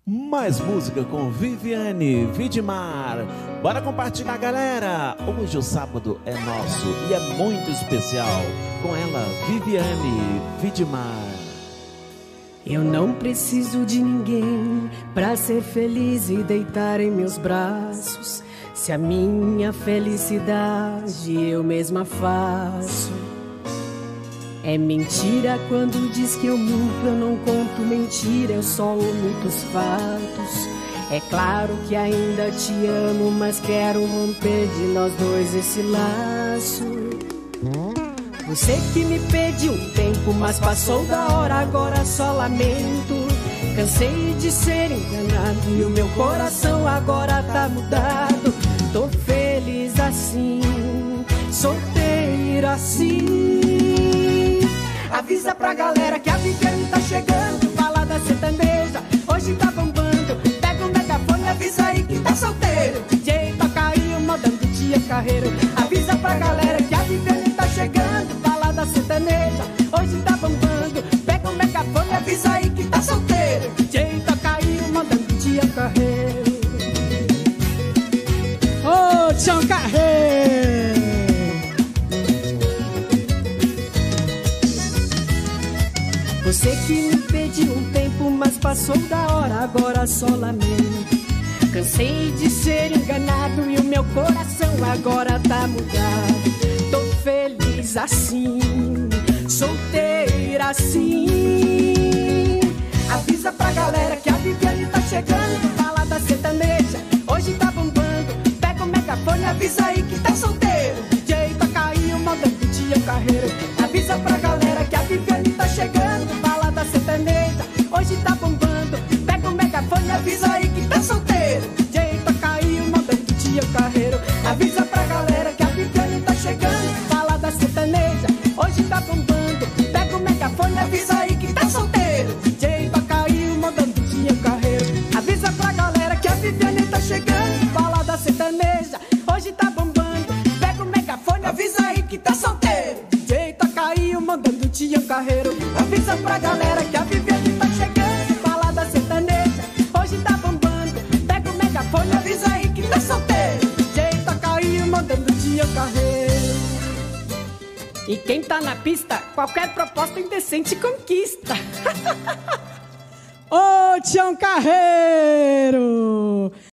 Mais música com Viviane Widmar. Bora compartilhar, galera! Hoje o sábado é nosso e é muito especial. Com ela, Viviane Widmar. Eu não preciso de ninguém pra ser feliz e deitar em meus braços. Se a minha felicidade eu mesma faço. É mentira quando diz que eu minto, eu não conto mentira, eu só omito os fatos. É claro que ainda te amo, mas quero romper de nós dois esse laço. Você que me pediu um tempo, mas passou da hora, agora só lamento. Cansei de ser enganado e o meu coração agora tá mudado. Tô feliz assim, solteiro assim. Avisa pra galera que a Viviane tá chegando. Balada sertaneja, hoje tá bombando. Pega o megafone, avisa aí que tá solteiro. DJ toca aí o modão do Tia Carreiro. Avisa pra galera que a Viviane tá chegando. Balada sertaneja, hoje tá bombando. Pega o megafone, avisa aí que tá solteiro. DJ toca aí o modão do Tia Carreiro. Ô, Tião Carreiro! Você que me pediu um tempo, mas passou da hora, agora só lamento. Cansei de ser enganado e o meu coração agora tá mudado. Tô feliz assim, solteira assim. Avisa pra galera que a Viviane tá chegando. Balada sertaneja, hoje tá bombando. Pega o megafone, avisa aí que tá solteiro. DJ toca aí o modão do Tia Carreiro. Avisa pra galera que a Viviane tá chegando. Balada sertaneja, hoje tá bombando. Pega o megafone, avisa aí que tá solteiro. DJ toca aí o modão do Tia Carreiro. Avisa pra galera que a Viviane tá chegando. Balada sertaneja, hoje tá bombando. Pega o megafone, avisa aí que tá solteiro. DJ toca aí o modão do Tia Carreiro. Avisa pra galera que a Viviane tá chegando. Balada sertaneja, hoje tá bombando. Pega o megafone, avisa aí que tá solteiro. DJ toca aí o modão do Tia Carreiro. Avisa pra galera que a Viviane tá chegando. Balada sertaneja, hoje tá bombando. Pega o megafone, avisa aí que tá solteiro. DJ toca aí o modão do Tia Carreiro. E quem tá na pista, qualquer proposta indecente conquista. Ô, Tião Carreiro!